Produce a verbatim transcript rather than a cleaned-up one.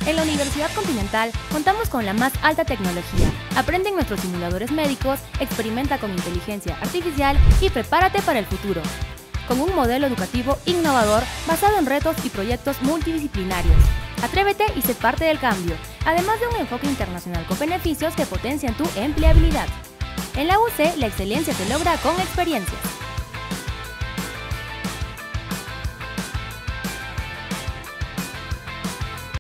En la Universidad Continental contamos con la más alta tecnología. Aprende en nuestros simuladores médicos, experimenta con inteligencia artificial y prepárate para el futuro. Con un modelo educativo innovador basado en retos y proyectos multidisciplinarios. Atrévete y sé parte del cambio, además de un enfoque internacional con beneficios que potencian tu empleabilidad. En la U C, la excelencia se logra con experiencias.